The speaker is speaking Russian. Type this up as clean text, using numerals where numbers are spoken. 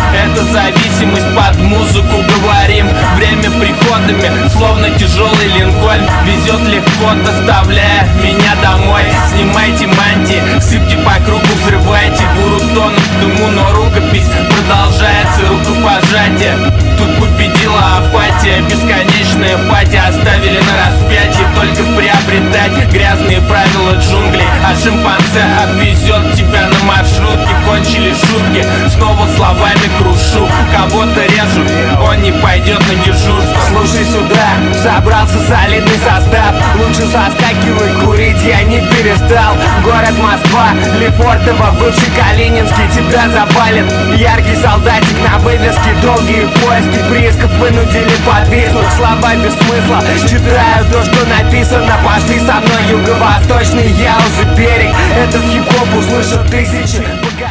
Это зависимость, под музыку говорим. Время приходами, словно тяжелый Линкольн, везет легко, доставляя меня домой. Снимайте мантии, сыпьте по кругу, взрывайте. Гуру тонут в дыму, но рукопись продолжается. Рукопожатие, тут победила апатия. Бесконечная пати оставили на распятие. Только приобретать грязные правила джунглей. А шимпанзе отвезет тебя на маршрутке. Кончили шутки, снова словами крушу. Кого-то режу, он не пойдет на дежурство. Слушай сюда, собрался солидный состав. Лучше соскакивай, курить я не перестал. Город Москва, Лефортово, бывший Калининский. Тебя завалит яркий солдатик на вывеске. Долгие поиски приисков вынудили подвиснуть. Слова без смысла, читаю то, что написано. Пошли со мной, юго-восточный Яузы берег. Этот хип-хоп услышат тысячи.